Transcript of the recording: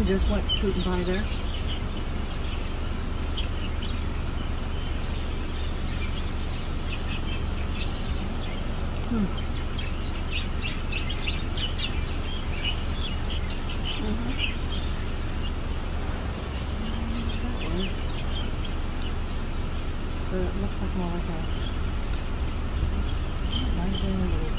just went scooting by there. But it looks like more like a might have been a little